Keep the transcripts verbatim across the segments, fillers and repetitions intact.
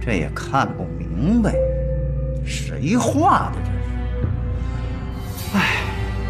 这也看不明白，谁画的这是？哎。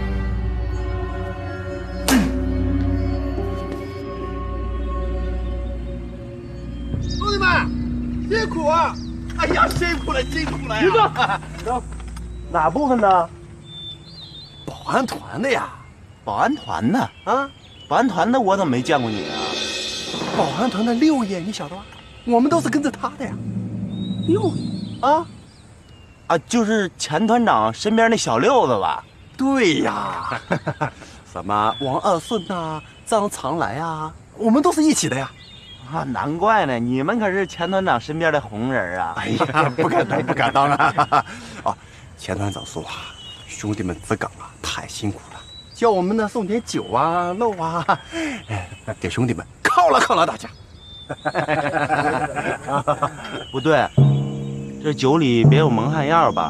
兄弟们，辛苦啊！哎呀，辛苦了，辛苦了呀！ 于哥，走，哪部分的？ 保安团的呀。 保安团的啊？ 保安团的我怎么没见过你啊？ 保安团的六爷，你晓得吧？我们都是跟着他的呀。 六爷啊？啊，就是钱团长身边那小六子吧？ 对呀。什么王二顺呐、张长来啊，我们都是一起的呀。 啊，难怪呢！你们可是钱团长身边的红人啊！ 哎呀，不敢当，不敢当啊！啊，钱团长说啊，兄弟们值岗啊，太辛苦了，叫我们呢送点酒啊、肉啊，给兄弟们犒劳犒劳大家。 不对，这酒里别有蒙汗药吧？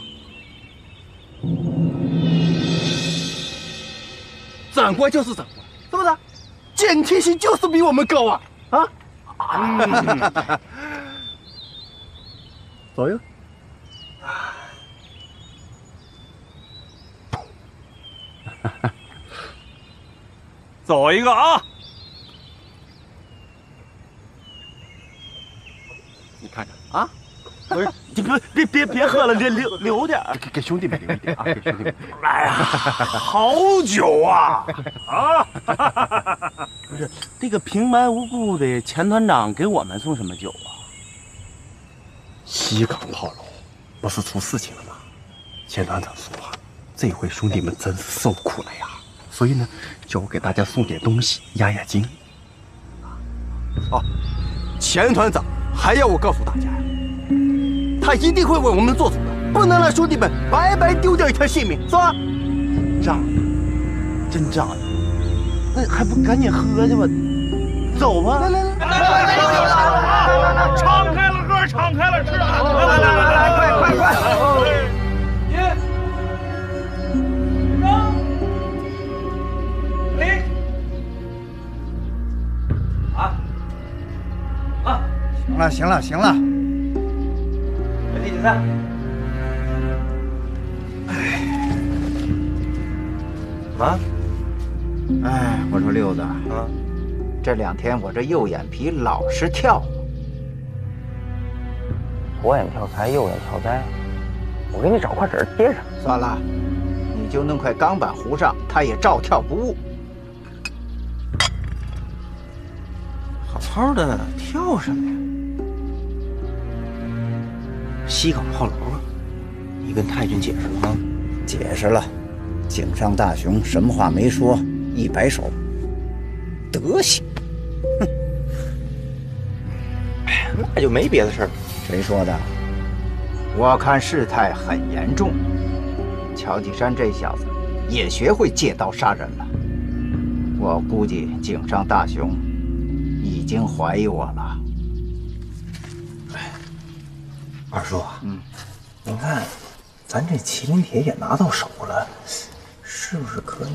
长官就是长官，是不是？警惕性就是比我们高啊！ 啊，嗯，左右， 走一个啊！ 你看看啊， 不是，你别别别别喝了，留留留点， 给给兄弟们留一点啊，给兄弟们。 哎呀，好酒啊！啊！ 不是这个平白无故的钱团长给我们送什么酒啊？ 西港炮楼不是出事情了吗？钱团长说啊，这回兄弟们真是受苦了呀，所以呢，叫我给大家送点东西压压惊。哦，钱团长还要我告诉大家，他一定会为我们做主的，不能让兄弟们白白丢掉一条性命，是吧？ 仗义，真仗义，那还不赶紧喝去吧？走吧！ 来来来来来来，敞开了喝，敞开了吃啊！来来来来来，快快快！一、张、李，啊啊！ 行了行了行了， 原地解散。 哎，什么？哎，我说六子啊，这两天我这右眼皮老是跳， 左眼跳财，右眼跳灾，我给你找块纸贴上。 算了，你就弄块钢板糊上，它也照跳不误。好好的跳什么呀？ 西港炮楼啊，你跟太君解释了吗？ 解释了，井上大雄什么话没说，一摆手，德行。哼， 哎，那就没别的事儿。 谁说的？我看事态很严重，乔继山这小子也学会借刀杀人了。我估计井上大雄已经怀疑我了。 二叔啊，嗯，您看，咱这麒麟铁也拿到手了，是不是可以？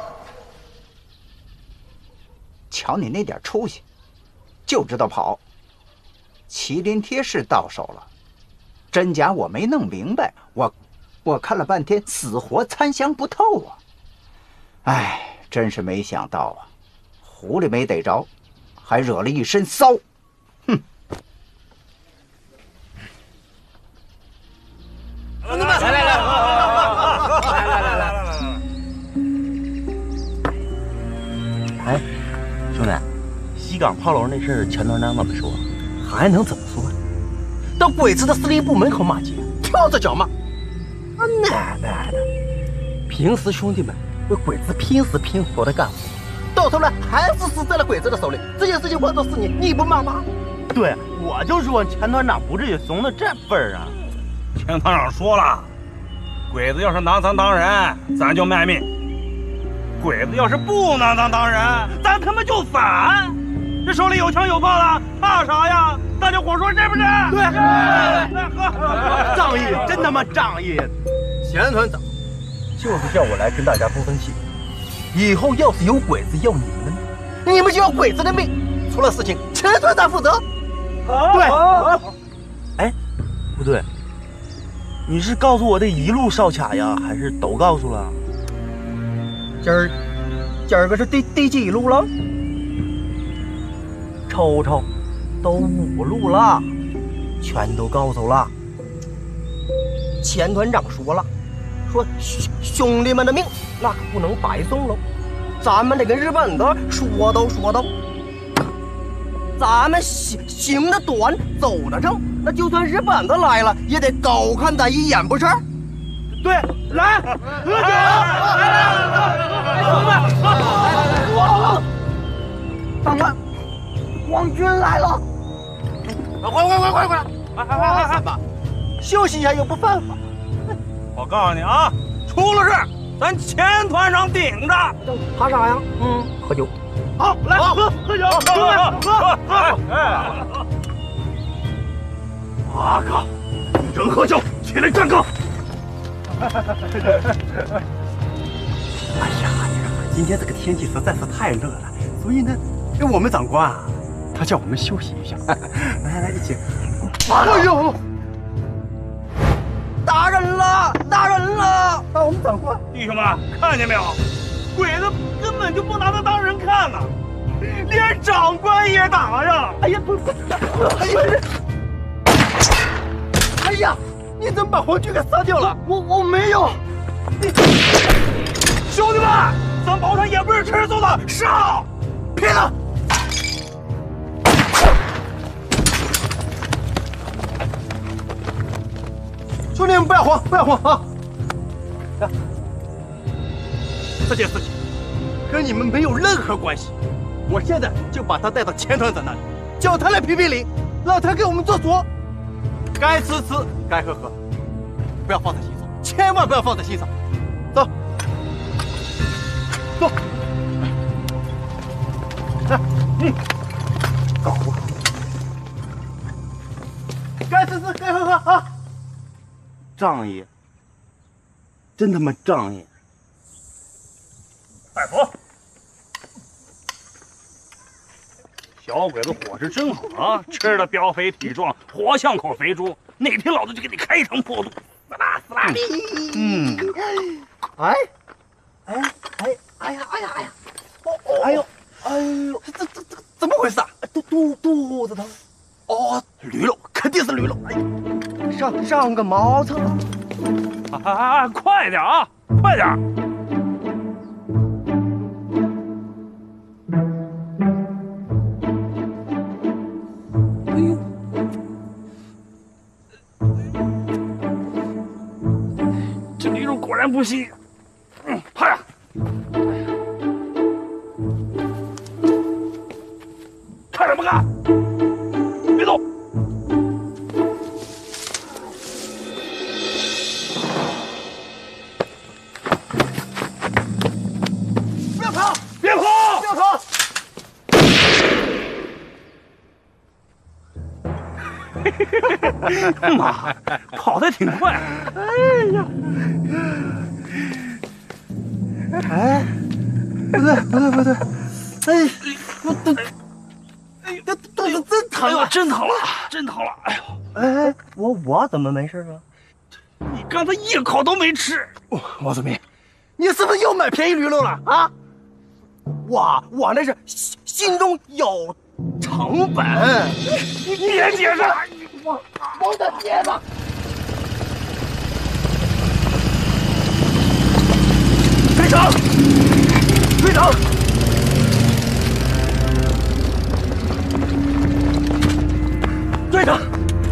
瞧你那点出息，就知道跑。麒麟贴是到手了，真假我没弄明白，我我看了半天，死活参详不透啊！哎，真是没想到啊，狐狸没逮着，还惹了一身骚。哼！ 兄弟们，来来来，来来来来来来！ 哎，兄弟，西港炮楼那事儿，钱团长怎么说？ 还能怎么说呢？到鬼子的司令部门口骂街，跳着脚骂。啊奶奶的！平时兄弟们为鬼子拼死拼活的干活，到头来还是死在了鬼子的手里。这件事情换做是你，你不骂吗？ 对，我就说钱团长不至于怂到这份儿上。 钱团长说了，鬼子要是拿咱当人，咱就卖命；鬼子要是不拿咱当人，咱他妈就反。这手里有枪有炮的，怕啥呀？大家伙说是不是？ 对， 来喝， 仗义，真他妈仗义！钱团长就是叫我来跟大家通风气。以后要是有鬼子要你们的命，你们就要鬼子的命。出了事情，钱团长负责。 对。 不对，你是告诉我的一路哨卡呀，还是都告诉了？ 今儿，今儿个是第第几路了？ 瞅瞅，都五路了，全都告诉了。钱团长说了，说兄兄弟们的命那可不能白送喽，咱们得跟日本子说道说道。咱们行行得短，走得正，那就算日本子来了，也得高看咱一眼，不是？ 对，来，喝酒！来来，兄弟们， 哇！长官，皇军来了！ 快快快快快！快快快快快！ 休息一下又不犯法。 我告诉你啊，出了事，咱钱团长顶着。 怕啥呀？嗯，喝酒。 好，来喝喝酒，兄弟们喝喝！哎， 阿哥，人喝酒，起来站岗！哎呀，今天这个天气实在是太热了，所以呢，我们长官啊，他叫我们休息一下。来来来，一起。 哎呦！打人了！打人了！ 打我们长官！ 弟兄们，看见没有？鬼子根本就不拿他当人看呢，连长官也打呀！ 哎呀，不不，哎呀！哎呀！你怎么把皇军给杀掉了？我我没有。 兄弟们，咱宝山也不是吃素的，上！ 拼了！兄弟们不要慌，不要慌啊！这件事情跟你们没有任何关系，我现在就把他带到钱团长那里，叫他来评评理，让他给我们做主。该吃吃，该喝喝，不要放在心上，千万不要放在心上。走，走。来，嗯，搞不好。该吃吃，该喝喝啊！仗义，真他妈仗义！ 拜服。小鬼子伙食真好啊，吃的膘肥体壮，活像口肥猪。哪天老子就给你开一场破肚，死啦死啦！ 嗯，哎，哎哎哎呀哎呀哎呀！哦哦，哎呦哎呦，这这这怎么回事啊？肚肚肚子疼？哦，驴肉，肯定是驴肉。哎呀，上上个茅厕。 啊啊啊！快点啊，快点！果然不稀，嗯，趴下。看什么看？别动！ 不要跑！ 别跑！ 不要跑！ 妈，跑得挺快。哎呀！ 哎，不对不对不对，哎，我肚，哎，这肚子真疼啊！ 真疼了，真疼了！哎呦， 哎，我我怎么没事啊？ 你刚才一口都没吃。 王子明，你是不是又买便宜驴肉了啊？我我那是心心中有成本。 你别解释， 我我的天哪！队长，队长，队长，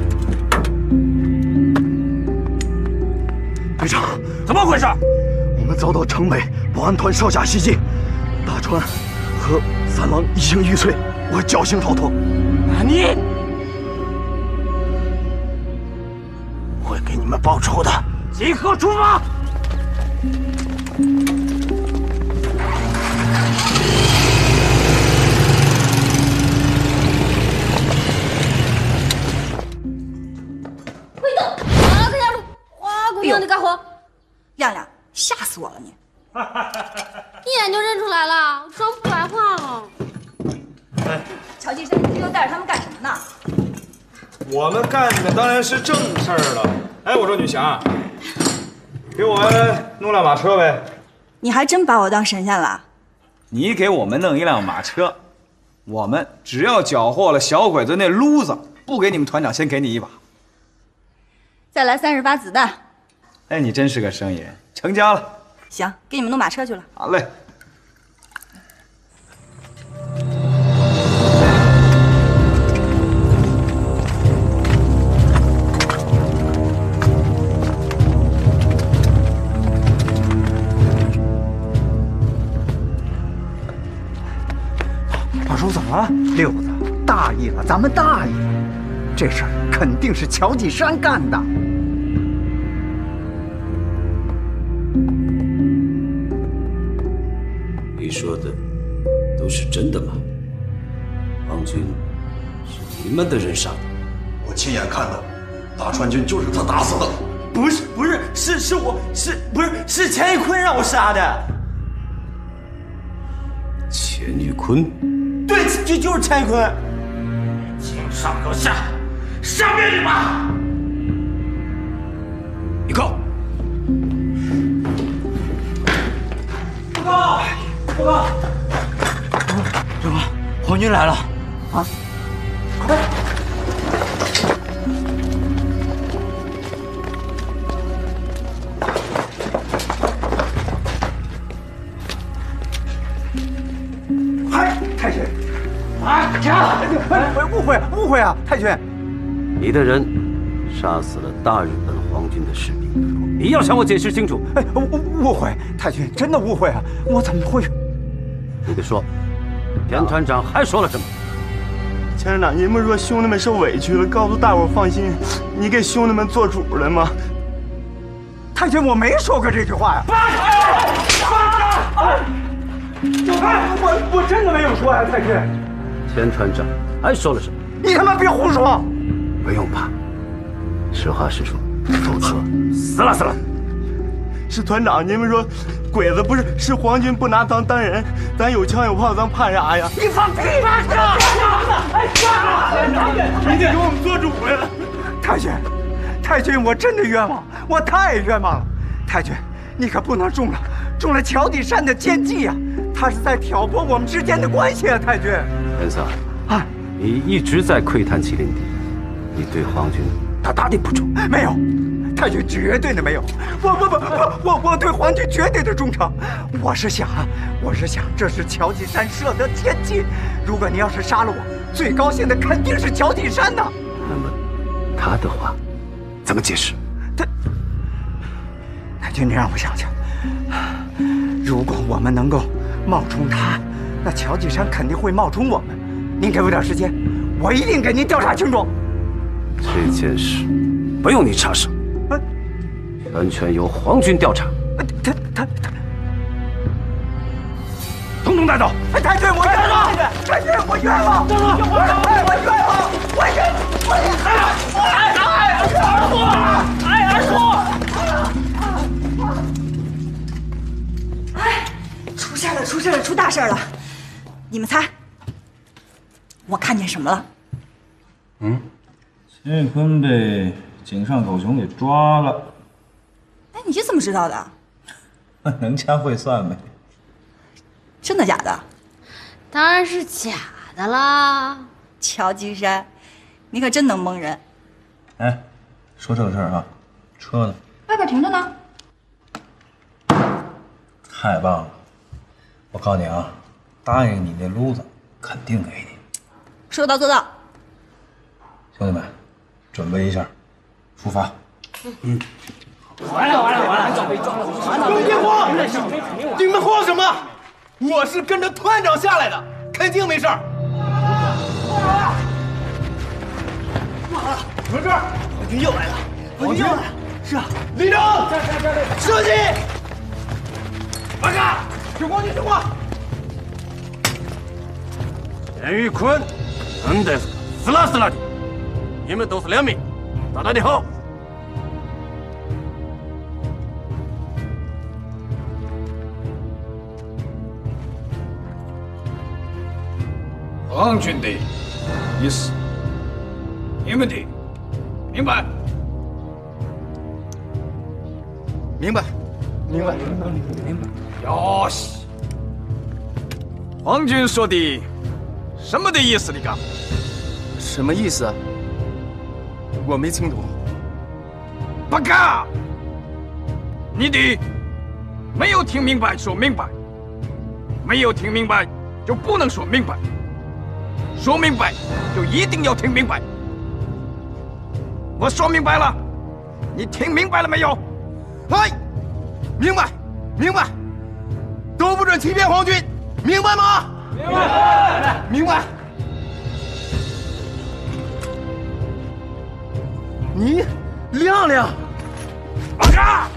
队长， 怎么回事？ 我们遭到城北保安团哨卡袭击，大川和三郎一行玉碎，我侥幸逃脱。 你，会给你们报仇的。 即刻出发！ 快动！啊，快点路！花姑娘，你干活！ 亮亮，吓死我了你！ 一眼就认出来了，装不来话了。 乔先生，你这又带着他们干什么呢？ 我们干的当然是正事儿了。哎，我说女侠，给我们弄辆马车呗。 你还真把我当神仙了？ 你给我们弄一辆马车，我们只要缴获了小鬼子那撸子，不给你们团长先给你一把。 再来三十发子弹。 哎，你真是个生人，成家了。 行，给你们弄马车去了。 好嘞。 二叔怎么了？六子大意了，咱们大意了，这事儿肯定是乔继山干的。 你说的都是真的吗？王军是你们的人杀的？ 我亲眼看到，大川军就是他打死的。 不是，不是，是是我是不是是钱玉坤让我杀的？ 钱玉坤？ 对，就就是钱玉坤。 请上阁下，上面一把。 你告。 报告，报告，长官，皇军来了。啊！快！ 嗨，太君！啊，停！误会，误会啊，太君！ 你的人杀死了大日本皇军的士兵，你要向我解释清楚。 哎，误误会，太君，真的误会啊！我怎么会？ 你得说，田团长还说了什么？ 钱团长，你们说兄弟们受委屈了，告诉大伙放心，你给兄弟们做主了吗？ 太君，我没说过这句话呀！ 八成！ 我我真的没有说呀，太君。 田团长还说了什么？ 你他妈别胡说！ 不用怕，实话实说，否则死了死了。 是团长，你们说鬼子不是是皇军不拿咱当人，咱有枪有炮，咱怕啥呀？ 你放屁吧！ 哎，你得给我们做主呀！ 太君，太君，我真的冤枉，我太冤枉了。太君，你可不能中了中了乔继山的奸计呀！他是在挑拨我们之间的关系啊！太君， 元桑啊，你一直在窥探麒麟殿，你对皇军大大的不忠。 没有。太君绝对的没有，我不不不，我我对皇军绝对的忠诚。我是想啊，我是想，这是乔继山设的奸计。如果你要是杀了我，最高兴的肯定是乔继山呐。 那么，他的话怎么解释？ 他，太君，你让我想想，如果我们能够冒充他，那乔继山肯定会冒充我们。您给我点时间，我一定给您调查清楚。 这件事不用你插手。完全由皇军调查。 他他他， 统统带走！ 太君，我冤枉！太君，我冤枉！我冤枉！我冤！我哎哎二叔！哎二叔！哎，出事了！出事了！出大事了！你们猜，我看见什么了？ 嗯，钱玉坤被井上狗熊给抓了。 哎，你是怎么知道的？ 能掐会算呗。 真的假的？ 当然是假的啦。 乔继山，你可真能蒙人。 哎，说正事儿啊，车呢？ 外边停着呢。 太棒了！我告诉你啊，答应你那撸子，肯定给你。 说到做到。 兄弟们，准备一下，出发。嗯。 完了完了完了！别别慌！你们慌什么？我是跟着团长下来的，肯定没事儿。我这儿，皇军又来了！皇军又来了！是啊，立正，射击！报告，听话，听话。 钱玉坤，真的是死了死了的！你们都是良民，打打你好。 皇军的意思，你们的明白？ 明白，明白， 明白。哟西，皇军说的什么的意思？你讲什么意思啊？我没听懂。 不干！你的没有听明白说明白，没有听明白就不能说明白，说明白就一定要听明白。我说明白了，你听明白了没有？ 哎，明白，明白，都不准欺骗皇军，明白吗？ 明白， 明白。你亮亮， 报告，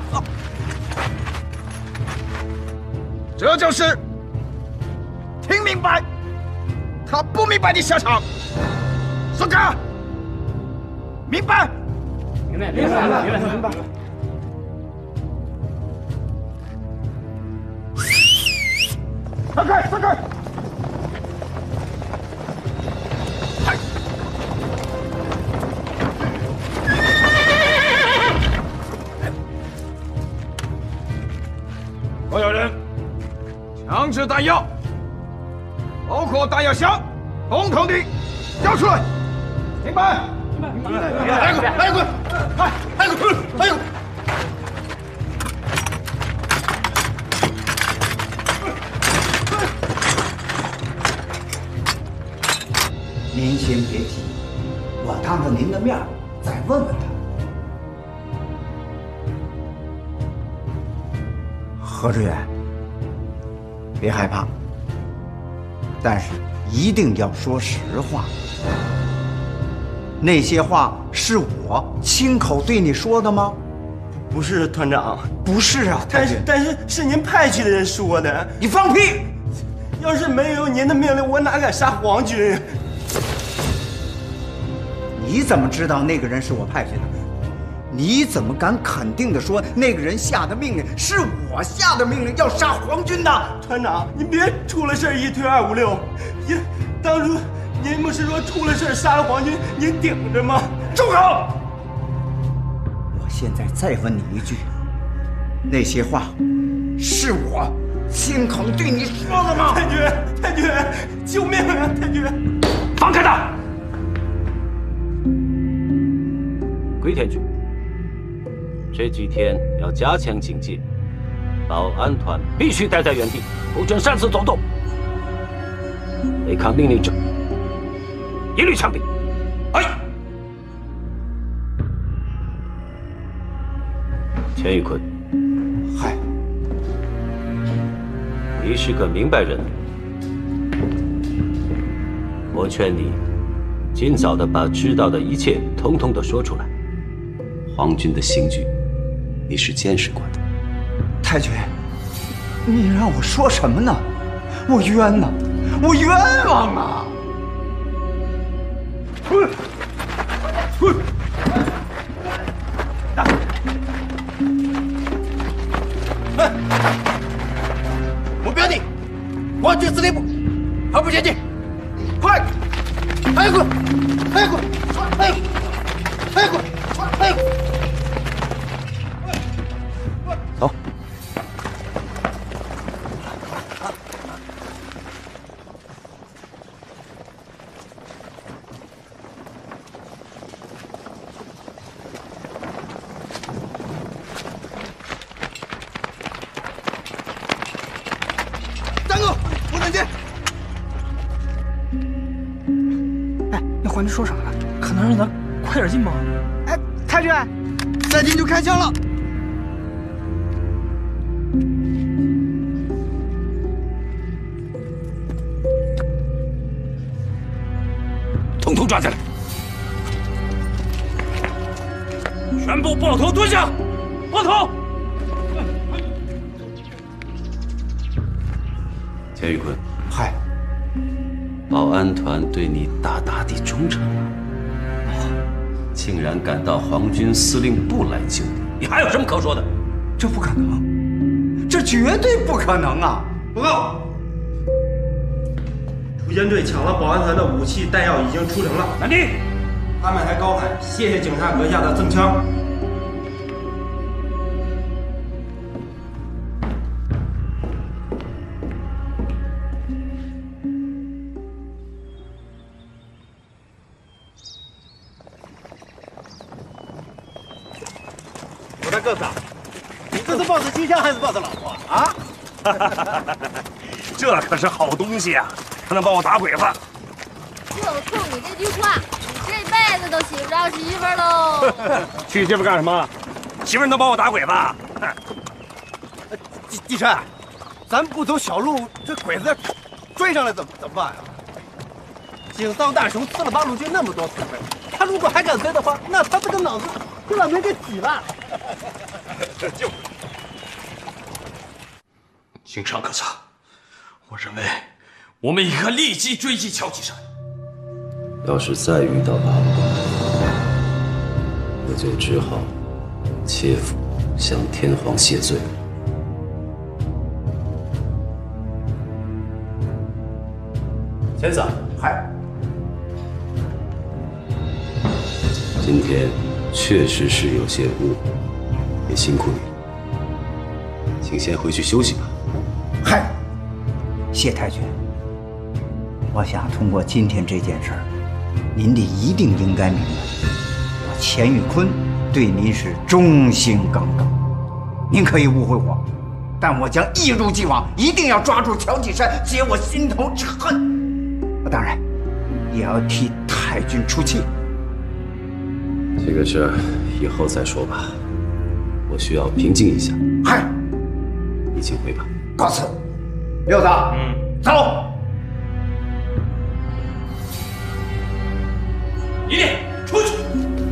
这就是听明白他不明白的下场。说个，明白？ 明白，明白，明白，明白。 散开，散开！所有人，枪支弹药，包括弹药箱，统统的交出来！明白？明白。 来滚！来滚！快！来滚！来滚！ 您先别急，我当着您的面再问问他。何志远，别害怕，但是一定要说实话。那些话是我亲口对你说的吗？ 不是，团长， 不是啊。 但是但是是您派去的人说的。 你放屁！ 要是没有您的命令，我哪敢杀皇军？ 你怎么知道那个人是我派去的？你怎么敢肯定的说那个人下的命令是我下的命令，要杀皇军的？ 团长，您别出了事一推二五六。您当初您不是说出了事杀了皇军，您顶着吗？ 住口！我现在再问你一句，那些话是我亲口对你说的吗？ 太君，太君，救命啊！太君， 放开他！ 龟田君，这几天要加强警戒，保安团必须待在原地，不准擅自走动。违抗命令者，一律枪毙。哎，钱宇坤， 嗨， 你是个明白人，我劝你尽早的把知道的一切统统的说出来。皇军的刑具，你是见识过的。 太君，你让我说什么呢？我冤呐，我冤枉啊！ 滚！滚！哎，目标地，皇军司令部，跑步前进，快！还有滚！还有滚！还有！还有滚！还有！ 走。 站住！不准进！ 哎，那皇军说啥了？可能让咱快点进吗？ 哎，太君，再进就开枪了。 统统抓起来！全部抱头蹲下！抱头！ 钱宇坤， 嗨， 保安团对你大大的忠诚啊，竟然敢到皇军司令部来救你，你还有什么可说的？ 这不可能，这绝对不可能啊！ 报告，突击队抢了保安团的武器弹药，已经出城了。 满地， 他们还高喊“谢谢警察阁下的赠枪”。 我大个子，你这是抱着金枪还是抱着老婆啊？ 这可是好东西啊，还能帮我打鬼子。 就冲你这句话，你这辈子都娶不着媳妇喽。 娶媳妇干什么？媳妇能帮我打鬼子？ 季季山，咱不走小路，这鬼子追上来怎么怎么办呀？井上大雄吃了八路军那么多土匪，他如果还敢追的话，那他这个脑子就把人给挤了。 这就。 井上阁下，我认为我们应该立即追击乔继山。 要是再遇到八路，我就只好切腹向天皇谢罪了。先生， 嗨， 今天确实是有些误，也辛苦你了，请先回去休息吧。 嗨，谢太君，我想通过今天这件事儿，您得一定应该明白，我钱玉坤对您是忠心耿耿。您可以误会我，但我将一如既往，一定要抓住乔继山，解我心头之恨。当然，也要替太君出气。 这个事儿以后再说吧，我需要平静一下。 嗨， 你请回吧。 告辞。六子，嗯，走。 一列出去。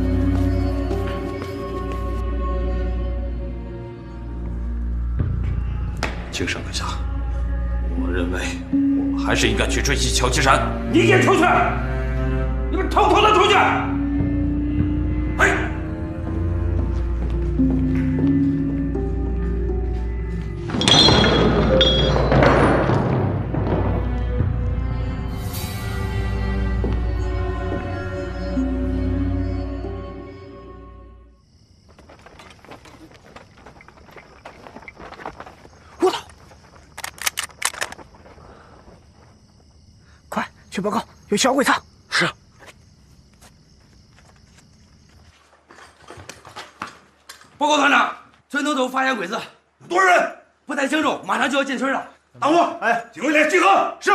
井上阁下，我认为我们还是应该去追击乔继山。 你也出去！你们统统的出去！ 哎！ 去报告，有小鬼子。 是。报告团长，村头头发现鬼子，有多少人？不太清楚，马上就要进村了。 大伙，哎，警卫连集合。 是。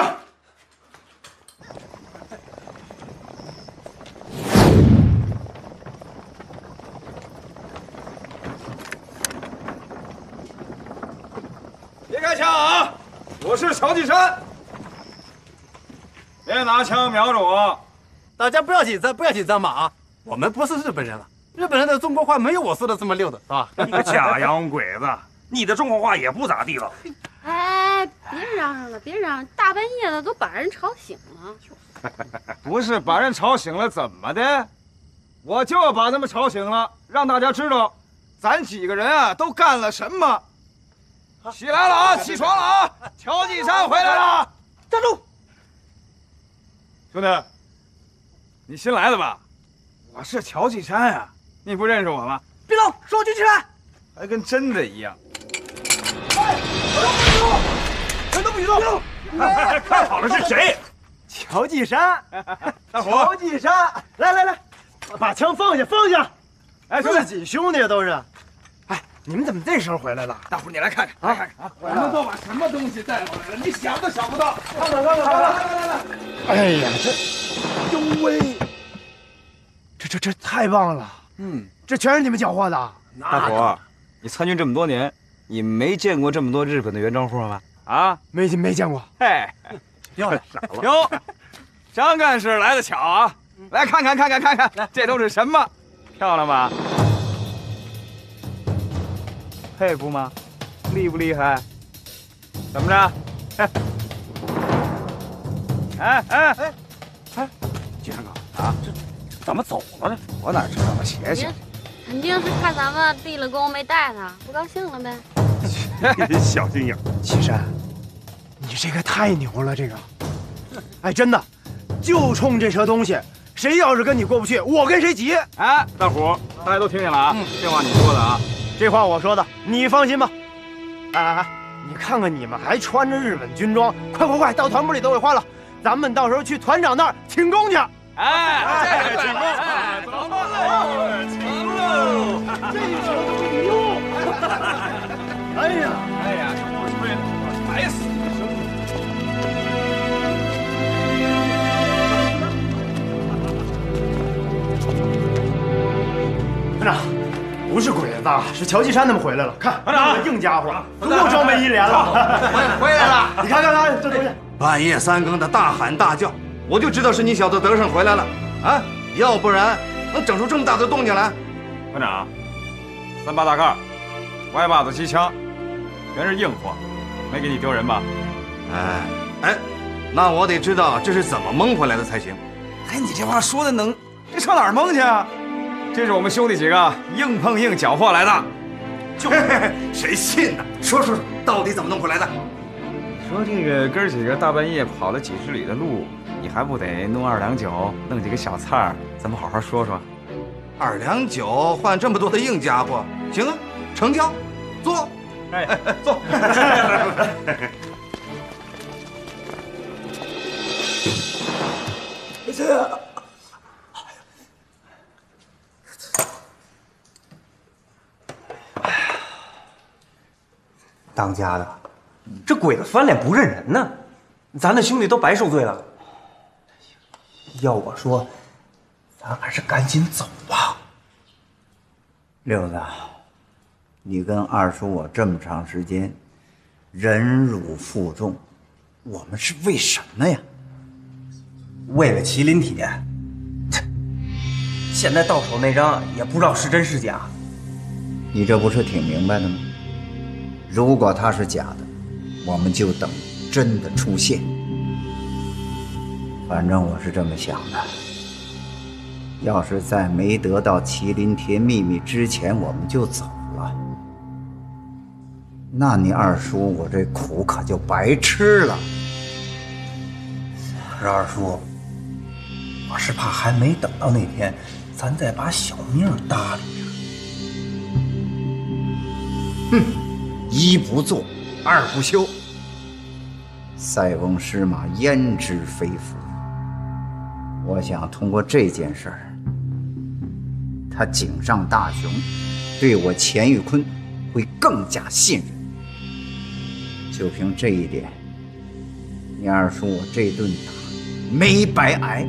别开枪啊！我是乔继山。别拿枪瞄着我！ 大家不要紧张，不要紧张嘛啊！我们不是日本人了，日本人的中国话没有我说的这么溜的，是吧？ 你个假洋鬼子，你的中国话也不咋地了。 哎，别嚷嚷了，别嚷嚷，大半夜的都把人吵醒了。 不是把人吵醒了怎么的？我就要把他们吵醒了，让大家知道，咱几个人啊都干了什么。起来了啊！起床了啊！乔继山回来了！ 站住！ 兄弟，你新来的吧？我是乔继山呀，你不认识我吗？ 别动，手举起来， 还跟真的一样。 哎，全都不许动！ 哎，看好了是谁？ 乔继山， 大伙， 乔继山，来来来，把枪放下，放下！哎，自己兄弟都是。哎，你们怎么这时候回来了？ 大伙，你来看看，来看看啊！我们都把什么东西带回来了？你想都想不到！ 看看看看，来来来来！哎呀，这，呦喂，这这这太棒了！嗯，这全是你们缴获的。 大伙，你参军这么多年，你没见过这么多日本的原装货吗？啊， 没没见过。 嘿， 要傻了。 哟，张干事来得巧啊！来看看看看看看，这都是什么？漂亮吧？佩服吗？厉不厉害？怎么着？哎哎哎哎，金山哥啊，这怎么走了呢？我哪知道啊，邪性。 肯定是看咱们立了功没带他，不高兴了呗。 小心眼， 岐山，你这个太牛了，这个。哎，真的，就冲这车东西， 谁要是跟你过不去，我跟谁急。 哎，大虎，大家都听见了啊？嗯、这话你说的啊？ 这话我说的，你放心吧。哎哎哎，你看看你们还穿着日本军装，快快快，到团部里都给换了，咱们到时候去团长那儿请功去。 哎，哎请功！哎，走喽，请喽！ 这一手一用。哎呀， 哎呀，这我吹的，白死你兄弟！ 团长，不是鬼子，是乔继山他们回来了。看，团长，硬家伙，又装备一连了。 回回来了， 你看看看这东西。 半夜三更的大喊大叫，我就知道是你小子德胜回来了啊！要不然能整出这么大的动静来？ 团长，三八大盖，歪把子机枪，全是硬货，没给你丢人吧？ 哎哎，那我得知道这是怎么蒙回来的才行。 哎，你这话说的能，这上哪儿蒙去啊？这是我们兄弟几个硬碰硬缴获来的。 就谁信呢？说说到底怎么弄回来的？ 说这个哥几个大半夜跑了几十里的路，你还不得弄二两酒，弄几个小菜儿，咱们好好说说。 二两酒换这么多的硬家伙，行啊，成交，坐。 哎哎哎，坐。 这。当家的，这鬼子翻脸不认人呢，咱的兄弟都白受罪了。要我说，咱还是赶紧走吧。 六子，你跟二叔我这么长时间忍辱负重，我们是为什么呀？ 为了麒麟铁。现在到手那张也不知道是真是假。 你这不是挺明白的吗？如果它是假的，我们就等真的出现。反正我是这么想的，要是在没得到麒麟铁秘密之前我们就走了，那你二叔我这苦可就白吃了。 可是二叔，我是怕还没等到那天，咱再把小命搭理着。 哼！一不做，二不休。塞翁失马，焉知非福。我想通过这件事儿，他井上大雄对我钱玉坤会更加信任。就凭这一点，你二叔我这顿打没白挨。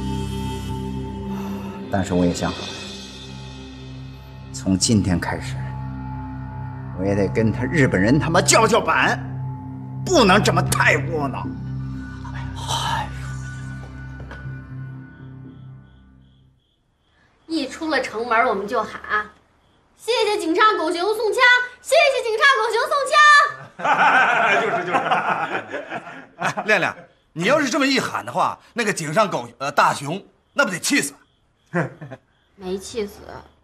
但是我也想好了，从今天开始，我也得跟他日本人他妈叫叫板，不能这么太窝囊。哎呦！一出了城门，我们就喊：“谢谢警察狗熊送枪！谢谢警察狗熊送枪！” 就是就是。哎，亮亮，你要是这么一喊的话，那个井上狗呃大熊那不得气死？ 没气死。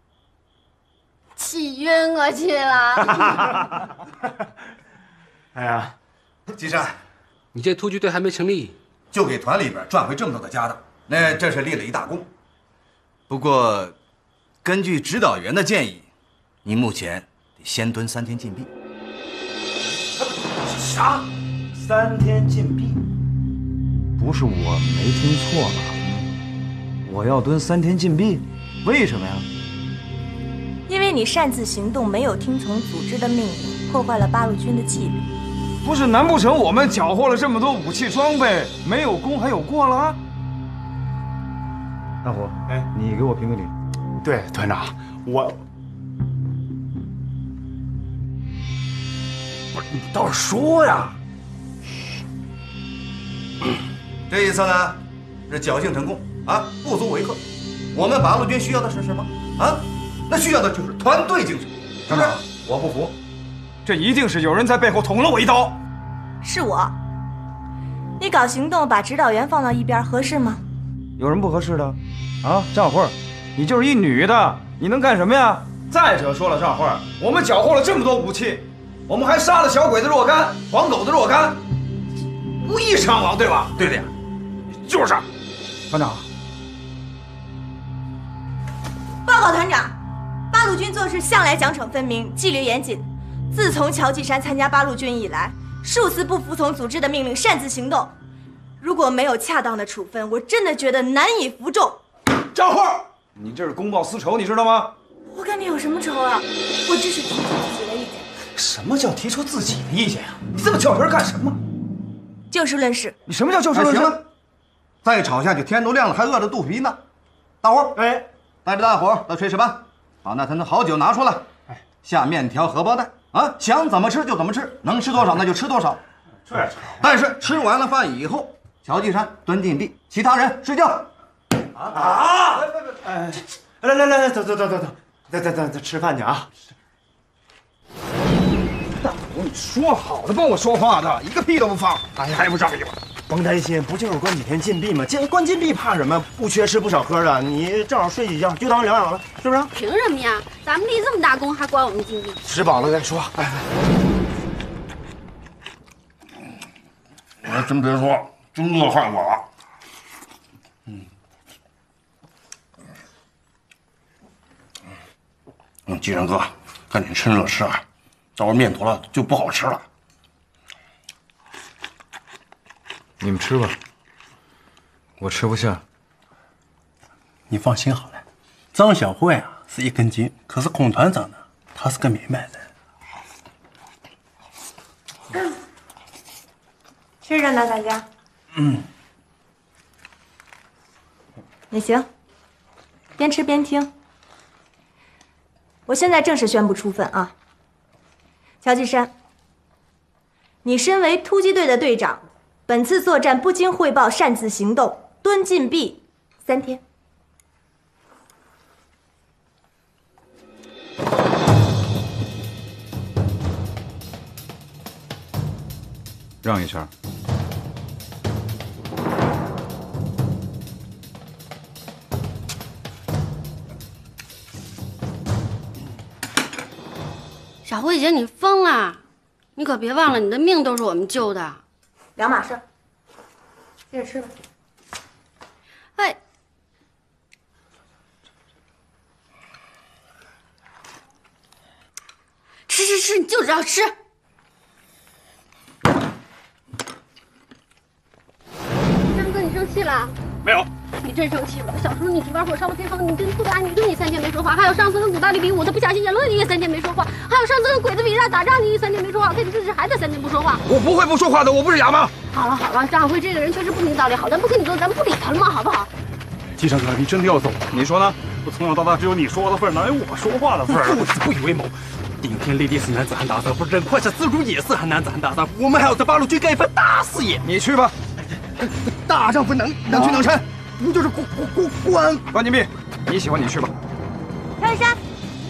气晕过去了。 哎呀，金山， 你这突击队还没成立， 就给团里边赚回这么多的家当，那真是立了一大功。不过，根据指导员的建议，你目前得先蹲三天禁闭。 啥？三天禁闭？ 不是我没听错吧？我要蹲三天禁闭？为什么呀？ 因为你擅自行动，没有听从组织的命令，破坏了八路军的纪律。 不是，难不成我们缴获了这么多武器装备，没有功还有过了？大虎，哎，你给我评个理。 对，团长，我不是你倒是说呀。 这一次呢，是侥幸成功啊，不足为贺。我们八路军需要的是什么啊？那需要的就是团队精神。 团长，我不服，这一定是有人在背后捅了我一刀。 是我。你搞行动把指导员放到一边合适吗？ 有人不合适的？啊，赵慧，你就是一女的，你能干什么呀？再者说了，赵慧，我们缴获了这么多武器，我们还杀了小鬼子若干，黄狗子若干，无一伤亡，对吧？ 对的呀， 就是。团长， 报团长，八路军做事向来奖惩分明，纪律严谨。自从乔继山参加八路军以来，数次不服从组织的命令，擅自行动。如果没有恰当的处分，我真的觉得难以服众。 张慧，你这是公报私仇，你知道吗？ 我跟你有什么仇啊？我只是提出自己的意见。 什么叫提出自己的意见啊？你这么较真干什么？ 就事论事。 你什么叫就事论事？ 行了，再吵下去，天都亮了，还饿着肚皮呢。大伙儿，哎，带着大伙儿到炊事班，把那坛的好酒拿出来，哎，下面条荷包蛋啊，想怎么吃就怎么吃，能吃多少那就吃多少。 这但是吃完了饭以后，乔继山蹲禁闭，其他人睡觉。 啊！哎，来来来来，走走走走走，走走走走，吃饭去啊！ 大伙，你说好了帮我说话的，一个屁都不放，哎呀，还不仗义吗？ 甭担心，不就是关几天禁闭吗？这关禁闭怕什么？不缺吃不少喝的，你正好睡几觉，就当疗养了，是不是？ 凭什么呀？咱们立这么大功，还管我们禁闭？ 吃饱了再说。哎， 我还真别说，真饿坏我了。嗯，嗯，继山哥，赶紧趁热吃啊，到时候面坨了就不好吃了。 你们吃吧，我吃不下。 你放心好了，张小慧啊是一根筋，可是孔团长呢，他是个明白人。 吃着呢，大家。 嗯。 也行，边吃边听。我现在正式宣布处分啊，乔继山，你身为突击队的队长。本次作战不经汇报擅自行动，蹲禁闭三天。 让一下。 小慧姐，你疯了！你可别忘了，你的命都是我们救的。 两码事，接着吃吧。 哎，吃吃吃，你就知道吃。张哥，你生气了？ 没有。 你真生气了！小时候你值班或烧了偏方，你跟苏大你对你三天没说话；还有上次跟古大力比武，他不小心演了你也三天没说话；还有上次跟鬼子比赛打仗，你也三天没说话。跟你这次还得三天不说话。 我不会不说话的，我不是哑巴。 好了好了，张小辉这个人确实不明道理，好，咱不跟你斗，咱们不理他了吗？好不好？ 继山哥，你真的要走？ 你说呢？ 我从小到大只有你说话的份，哪有我说话的份？ 父子不以为谋，顶天立地是男子汉大丈夫，人胯下之辱也是男子汉大丈夫。我们还要在八路军干一番大事业。 你去吧， 大丈夫能能屈能伸。不就是关关关关禁闭？你喜欢你去吧。 乔继山，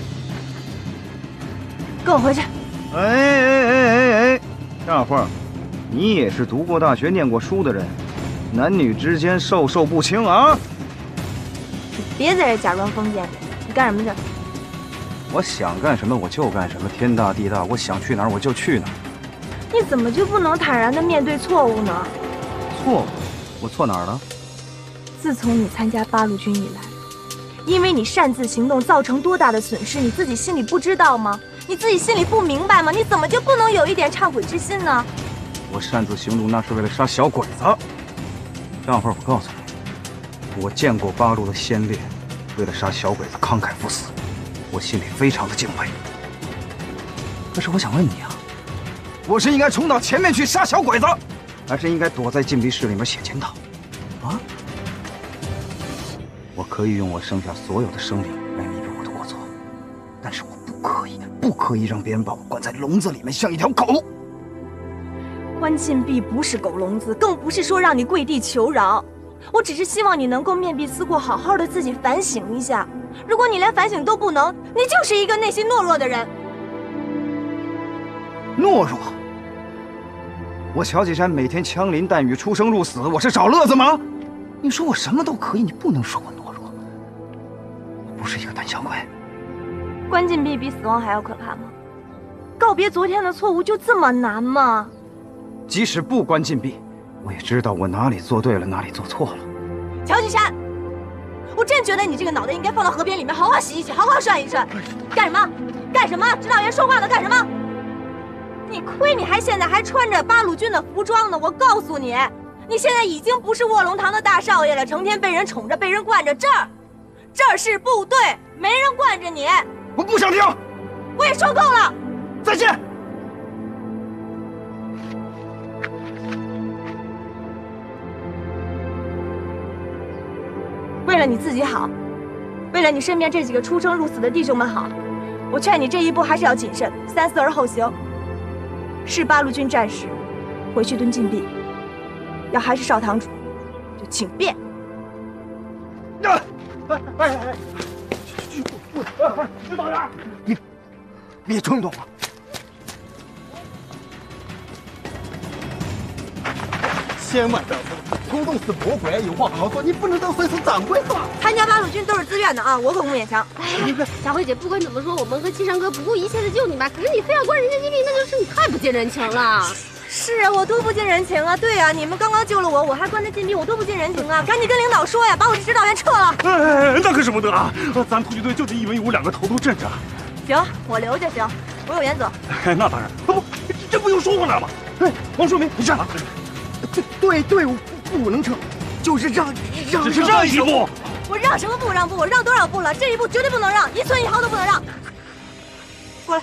跟我回去。 哎哎哎哎哎，大慧儿，你也是读过大学、念过书的人，男女之间授受不亲啊！ 你别在这假装封建，你干什么去？ 我想干什么我就干什么，天大地大，我想去哪儿我就去哪儿。 你怎么就不能坦然地面对错误呢？ 错误？我错哪儿了？ 自从你参加八路军以来，因为你擅自行动造成多大的损失，你自己心里不知道吗？你自己心里不明白吗？你怎么就不能有一点忏悔之心呢？ 我擅自行动那是为了杀小鬼子。张慧，我告诉你，我见过八路的先烈，为了杀小鬼子慷慨赴死，我心里非常的敬佩。可是我想问你啊，我是应该冲到前面去杀小鬼子，还是应该躲在禁闭室里面写检讨？啊？我可以用我剩下所有的生命来弥补我的过错，但是我不可以，不可以让别人把我关在笼子里面，像一条狗。 关禁闭不是狗笼子，更不是说让你跪地求饶。我只是希望你能够面壁思过，好好的自己反省一下。如果你连反省都不能，你就是一个内心懦弱的人。 懦弱？我乔继山每天枪林弹雨、出生入死，我是找乐子吗？你说我什么都可以，你不能说我懦弱。我不是一个胆小鬼。 关禁闭比死亡还要可怕吗？告别昨天的错误就这么难吗？ 即使不关禁闭，我也知道我哪里做对了，哪里做错了。 乔继山，我真觉得你这个脑袋应该放到河边里面，好好洗一洗，好好涮一涮。干什么？干什么？指导员说话呢，干什么？你亏你还现在还穿着八路军的服装呢！我告诉你，你现在已经不是卧龙堂的大少爷了，成天被人宠着，被人惯着。这儿，这儿是部队，没人惯着你。 我不想听。 我也说够了。 再见。 为了你自己好，为了你身边这几个出生入死的弟兄们好，我劝你这一步还是要谨慎，三思而后行。是八路军战士，回去蹲禁闭；要还是少堂主，就请便。 哎哎哎！指导员， 你别冲动了。千万不要冲动，是魔鬼，有话好好说，你不能当随从掌柜的。 参加八路军都是自愿的啊，我可不勉强。 哎呀，佳慧姐，不管怎么说，我们和七山哥不顾一切的救你吧。可是你非要关人家禁闭，那就是你太不近人情了。 是啊，我多不近人情啊！对啊，你们刚刚救了我，我还关他禁闭，我多不近人情啊！赶紧跟领导说呀，把我这指导员撤了。 哎，那可使不得啊！咱突击队就这一文一武两个头头镇着。 行，我留下行，我有原则。 哎，那当然，不，这不用说话了吗？哎，王树明，你站了。 对对队伍不能撤，就是让让只是让一步。 我让什么步让步？我让多少步了？这一步绝对不能让，一寸一毫都不能让。过来。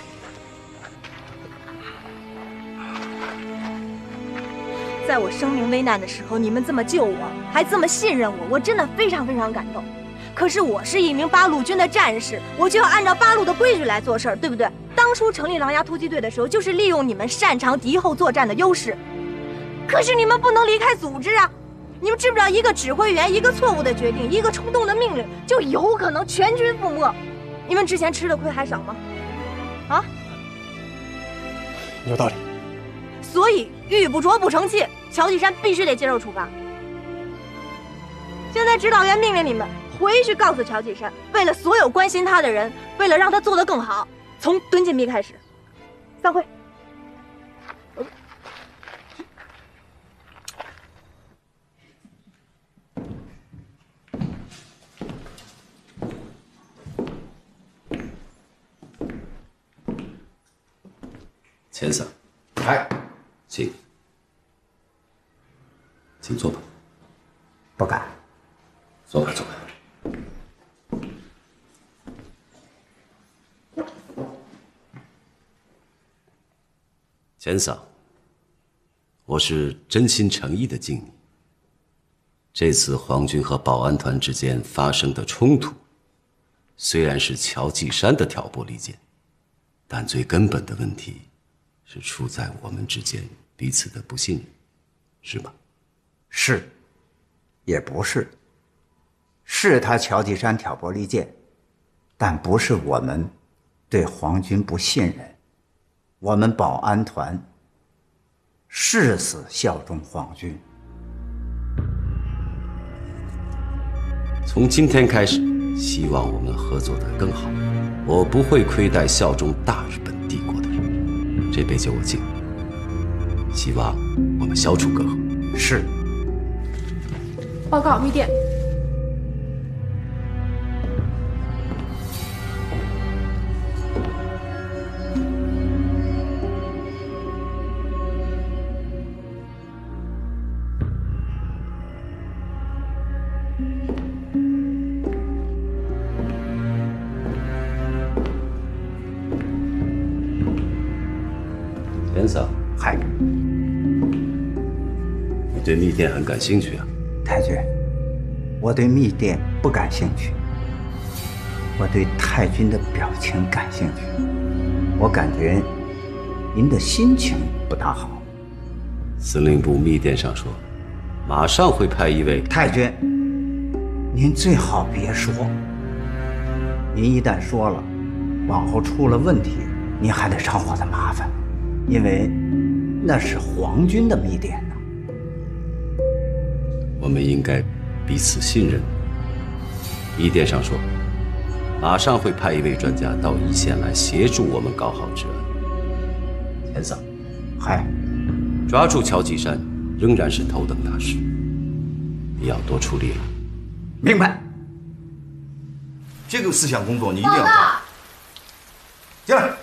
在我生命危难的时候，你们这么救我，还这么信任我，我真的非常非常感动。可是我是一名八路军的战士，我就要按照八路的规矩来做事儿，对不对？当初成立狼牙突击队的时候，就是利用你们擅长敌后作战的优势。可是你们不能离开组织啊！你们知不知道，一个指挥员一个错误的决定，一个冲动的命令，就有可能全军覆没。你们之前吃的亏还少吗？啊？ 有道理。 所以玉不琢不成器，乔继山必须得接受处罚。现在指导员命令你们回去告诉乔继山，为了所有关心他的人，为了让他做得更好，从蹲禁闭开始。散会。 钱桑， 哎， 请，请坐吧。 不敢。 坐吧，坐吧。钱桑，我是真心诚意的敬你。这次皇军和保安团之间发生的冲突，虽然是乔继山的挑拨离间，但最根本的问题是出在我们之间彼此的不信任，是吗？ 是，也不是。是他乔继山挑拨离间，但不是我们对皇军不信任。我们保安团誓死效忠皇军。 从今天开始，希望我们合作得更好。我不会亏待效忠大日本帝国的人，这杯酒我敬。希望我们消除隔阂。 是。 报告密电。 钱桑， 嗨， 你对密电很感兴趣啊？ 太君，我对密电不感兴趣，我对太君的表情感兴趣。我感觉您的心情不大好。 司令部密电上说，马上会派一位太君，您最好别说。您一旦说了，往后出了问题，您还得找我的麻烦，因为那是皇军的密电呢。 我们应该彼此信任。密电上说，马上会派一位专家到一线来协助我们搞好治安。钱桑， 嗨， 抓住乔继山仍然是头等大事，你要多出力了。 明白。 这个思想工作你一定要做。进来。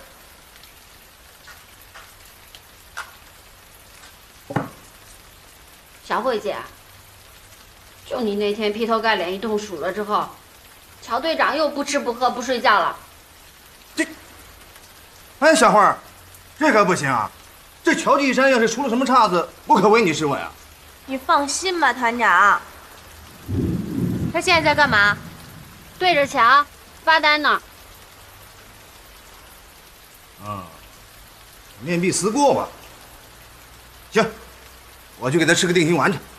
小慧姐，就你那天劈头盖脸一通数了之后，乔队长又不吃不喝不睡觉了。 这，哎，小慧儿，这可不行啊！这乔继山要是出了什么岔子，我可为你是问啊！ 你放心吧，团长。他现在在干嘛？ 对着墙发呆呢。 啊，面壁思过吧。行，我去给他吃个定心丸去。